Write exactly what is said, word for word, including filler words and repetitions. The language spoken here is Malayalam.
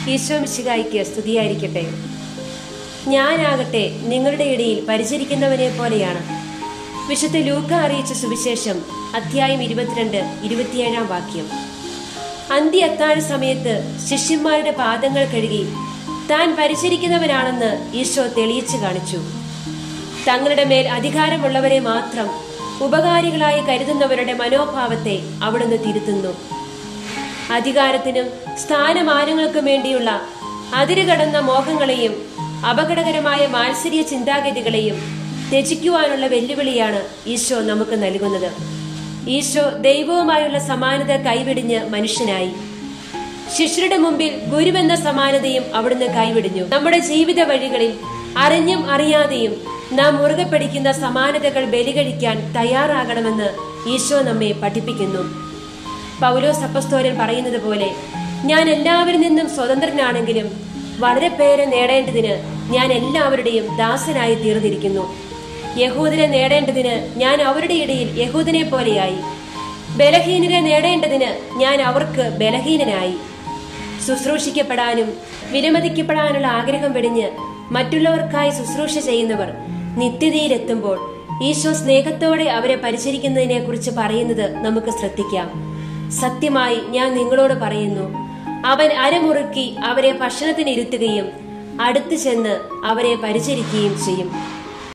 ഈശോ മിശിഹായ്ക്ക് സ്തുതിയായിരിക്കട്ടെ. ഞാനാകട്ടെ നിങ്ങളുടെ ഇടയിൽ പരിചരിക്കുന്നവനെ പോലെയാണ്. വിശുദ്ധ ലൂക്ക അറിയിച്ച സുവിശേഷം അധ്യായം ഇരുപത്തിരണ്ട് ഇരുപത്തിയേഴാം വാക്യം. അന്ത്യ അത്താഴ സമയത്ത് ശിഷ്യന്മാരുടെ പാദങ്ങൾ കഴുകി താൻ പരിചരിക്കുന്നവനാണെന്ന് ഈശോ തെളിയിച്ചു കാണിച്ചു. തങ്ങളുടെ മേൽ അധികാരമുള്ളവരെ മാത്രം ഉപകാരികളായി കരുതുന്നവരുടെ മനോഭാവത്തെ അവിടുന്ന് തിരുത്തുന്നു. അധികാരത്തിനും സ്ഥാനമാനങ്ങൾക്കും വേണ്ടിയുള്ള അതിരുകടന്ന മോഹങ്ങളെയും അപകടകരമായ മാത്സര്യ ചിന്താഗതികളെയും ത്യജിക്കുവാനുള്ള വെല്ലുവിളിയാണ് ഈശോ നമുക്ക് നൽകുന്നത്. ഈശോ ദൈവവുമായുള്ള സമാനത കൈവിടിഞ്ഞ് മനുഷ്യനായി. ശിഷ്യരുടെ മുമ്പിൽ ഗുരുവെന്ന സമാനതയും അവിടുന്ന് കൈവിടിഞ്ഞു. നമ്മുടെ ജീവിത വഴികളിൽ അറിഞ്ഞും അറിയാതെയും നാം മുറുകെ പിടിക്കുന്ന സമാനതകൾ ബലികഴിക്കാൻ തയ്യാറാകണമെന്ന് ഈശോ നമ്മെ പഠിപ്പിക്കുന്നു. പൗലോസ് അപ്പസ്തോലൻ പറയുന്നത് പോലെ, ഞാൻ എല്ലാവരിൽ നിന്നും സ്വതന്ത്രനാണെങ്കിലും വളരെ പേരെ നേടേണ്ടതിന് ഞാൻ എല്ലാവരുടെയും ദാസനായി തീർന്നിരിക്കുന്നു. യഹൂദനെ നേടേണ്ടതിന് ഞാൻ അവരുടെ ഇടയിൽ യഹൂദനെ പോലെയായി. ബലഹീനരെ നേടേണ്ടതിന് ഞാൻ അവർക്ക് ബലഹീനനായി. ശുശ്രൂഷിക്കപ്പെടാനും വിലമതിക്കപ്പെടാനുള്ള ആഗ്രഹം വെടിഞ്ഞ് മറ്റുള്ളവർക്കായി ശുശ്രൂഷ ചെയ്യുന്നവർ നിത്യതയിലെത്തുമ്പോൾ ഈശോ സ്നേഹത്തോടെ അവരെ പരിചരിക്കുന്നതിനെ കുറിച്ച് പറയുന്നത് നമുക്ക് ശ്രദ്ധിക്കാം. സത്യമായി ഞാൻ നിങ്ങളോട് പറയുന്നു, അവൻ അരമുറുക്കി അവരെ ഭക്ഷണത്തിന് ഇരുത്തുകയും അടുത്തു ചെന്ന് അവരെ പരിചരിക്കുകയും ചെയ്യും.